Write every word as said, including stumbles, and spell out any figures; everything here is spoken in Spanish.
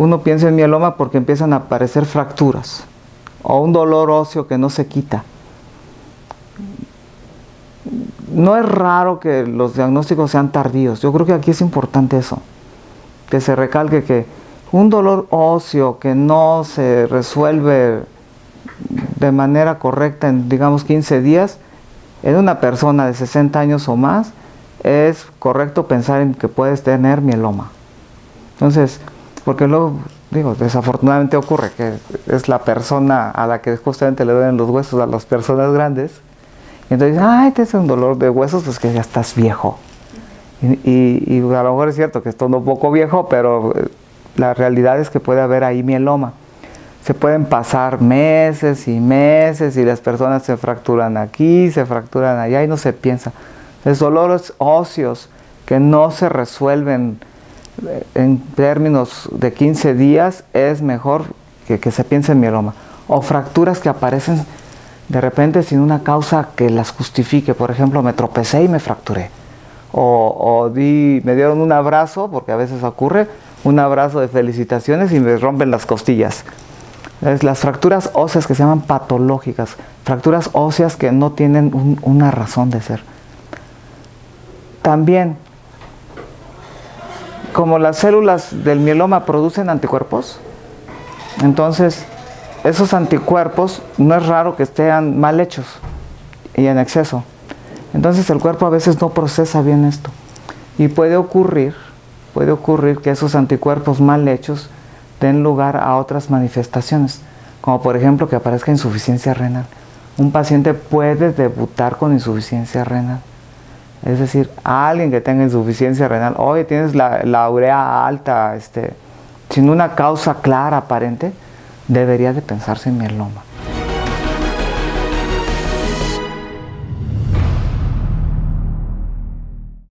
uno piensa en mieloma porque empiezan a aparecer fracturas o un dolor óseo que no se quita. No es raro que los diagnósticos sean tardíos. Yo creo que aquí es importante eso, que se recalque que un dolor óseo que no se resuelve de manera correcta en, digamos, quince días, en una persona de sesenta años o más, es correcto pensar en que puedes tener mieloma. Entonces, porque luego, digo, desafortunadamente ocurre que es la persona a la que justamente le duelen los huesos a las personas grandes, y entonces, ay, te es un dolor de huesos, pues que ya estás viejo. Y, y, y a lo mejor es cierto que estoy un poco viejo, pero la realidad es que puede haber ahí mieloma. Se pueden pasar meses y meses y las personas se fracturan aquí, se fracturan allá y no se piensa. Los dolores óseos que no se resuelven en términos de quince días es mejor que, que se piense en mieloma. O fracturas que aparecen de repente sin una causa que las justifique. Por ejemplo, me tropecé y me fracturé. O, o di, me dieron un abrazo, porque a veces ocurre, un abrazo de felicitaciones y me rompen las costillas. Es las fracturas óseas que se llaman patológicas, fracturas óseas que no tienen un, una razón de ser. También, como las células del mieloma producen anticuerpos, entonces esos anticuerpos no es raro que estén mal hechos y en exceso. Entonces el cuerpo a veces no procesa bien esto. Y puede ocurrir, puede ocurrir que esos anticuerpos mal hechos den lugar a otras manifestaciones, como por ejemplo que aparezca insuficiencia renal. Un paciente puede debutar con insuficiencia renal. Es decir, a alguien que tenga insuficiencia renal, oye, tienes la, la urea alta, este, sin una causa clara, aparente, debería de pensarse en mieloma.